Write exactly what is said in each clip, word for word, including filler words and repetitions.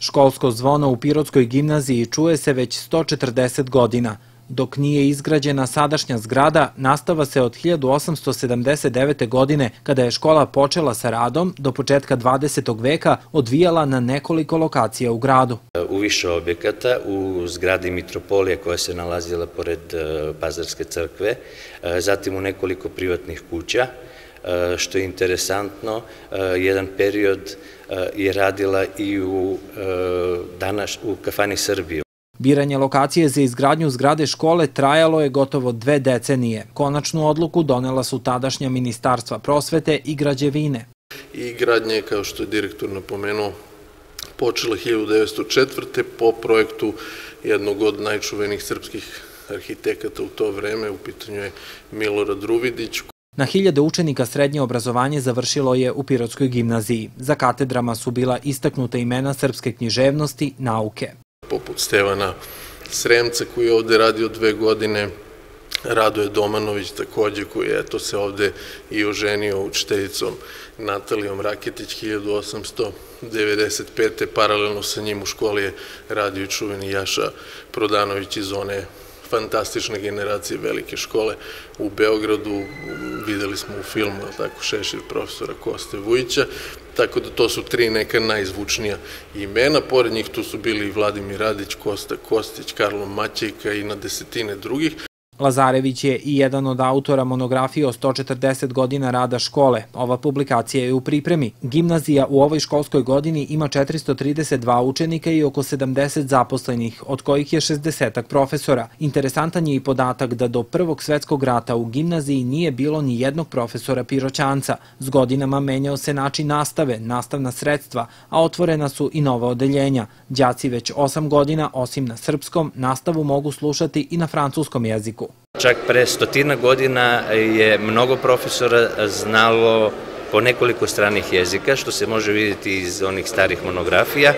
Školsko zvono u Pirotskoj gimnaziji čuje se već sto četrdeset godina. Dok nije izgrađena sadašnja zgrada, nastava se od hiljadu osamsto sedamdeset devete. godine, kada je škola počela sa radom, do početka dvadesetog veka odvijala na nekoliko lokacija u gradu. U više objekata, u zgradi Mitropolije koja se nalazila pored Pazarske crkve, zatim u nekoliko privatnih kuća. Što je interesantno, jedan period je radila i u, danas, u kafani Srbije. Biranje lokacije za izgradnju zgrade škole trajalo je gotovo dve decenije. Konačnu odluku donela su tadašnja ministarstva prosvete i građevine. I gradnja je, kao što je direktor napomenuo, počela hiljadu devetsto četvrte. po projektu jednog od najčuvenijih srpskih arhitekata u to vreme, u pitanju je Milorad Ruvidić. Na hiljade učenika srednje obrazovanje završilo je u Pirotskoj gimnaziji. Za katedrama su bila istaknuta imena srpske književnosti, nauke. Poput Stevana Sremca koji je ovde radio dve godine, Radoje Domanović takođe koji je eto se ovde i oženio učiteljicom Natalijom Raketić hiljadu osamsto devedeset pete. Paralelno sa njim u školi je radio i čuveni Jaša Prodanović iz one fantastične generacije velike škole u Beogradu. Videli smo u filmu, tako, Šešir profesora Koste Vujića, tako da to su tri neka najzvučnija imena. Pored njih tu su bili i Vladimir Radić, Kosta Kostić, Karlo Maćejka i na desetine drugih. Lazarević je i jedan od autora monografije o sto četrdeset godina rada škole. Ova publikacija je u pripremi. Gimnazija u ovoj školskoj godini ima četiristo trideset dva učenika i oko sedamdeset zaposlenih, od kojih je šezdesetak profesora. Interesantan je i podatak da do Prvog svetskog rata u gimnaziji nije bilo ni jednog profesora Piroćanca. S godinama menjao se način nastave, nastavna sredstva, a otvorena su i nova odeljenja. Đaci već osam godina, osim na srpskom, nastavu mogu slušati i na francuskom jeziku. Čak pre stotina godina je mnogo profesora znalo po nekoliko stranih jezika, što se može vidjeti iz onih starih monografija.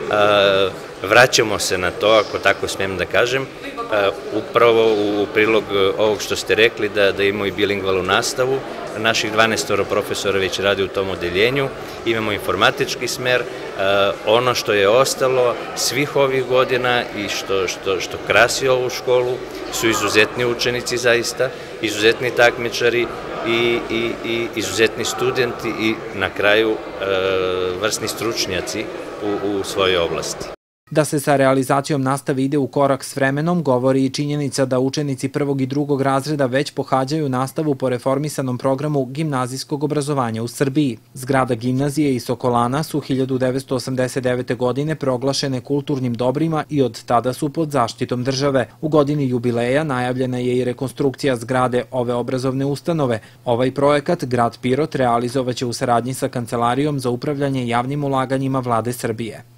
Vraćamo se na to, ako tako smijem da kažem, upravo u prilog ovog što ste rekli, da imamo i bilingvalnu nastavu. Naših dvanaest profesora već radi u tom odeljenju, imamo informatički smer. Ono što je ostalo svih ovih godina i što krasi ovu školu su izuzetni učenici zaista, izuzetni takmičari i izuzetni studenti i na kraju vrsni stručnjaci u svojoj oblasti. Da se sa realizacijom nastave ide u korak s vremenom, govori i činjenica da učenici prvog i drugog razreda već pohađaju nastavu po reformisanom programu gimnazijskog obrazovanja u Srbiji. Zgrada gimnazije i Sokolana su hiljadu devetsto osamdeset devete. godine proglašene kulturnim dobrima i od tada su pod zaštitom države. U godini jubileja najavljena je i rekonstrukcija zgrade ove obrazovne ustanove. Ovaj projekat grad Pirot realizovaće u saradnji sa Kancelarijom za upravljanje javnim ulaganjima Vlade Srbije.